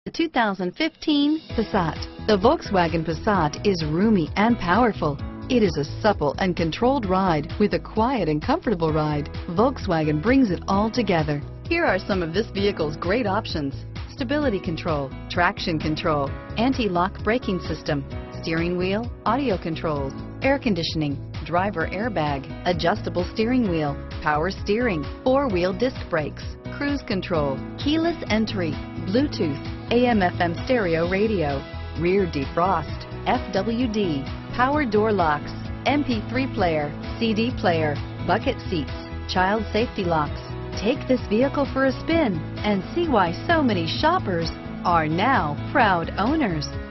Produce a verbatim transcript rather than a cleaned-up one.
The two thousand fifteen Passat. The Volkswagen Passat is roomy and powerful. It is a supple and controlled ride with a quiet and comfortable ride. Volkswagen brings it all together. Here are some of this vehicle's great options: stability control, traction control, anti-lock braking system, steering wheel audio controls, air conditioning, driver airbag, adjustable steering wheel, power steering, four-wheel disc brakes, cruise control, keyless entry, Bluetooth, A M F M stereo radio, rear defrost, F W D, power door locks, M P three player, C D player, bucket seats, child safety locks. Take this vehicle for a spin and see why so many shoppers are now proud owners.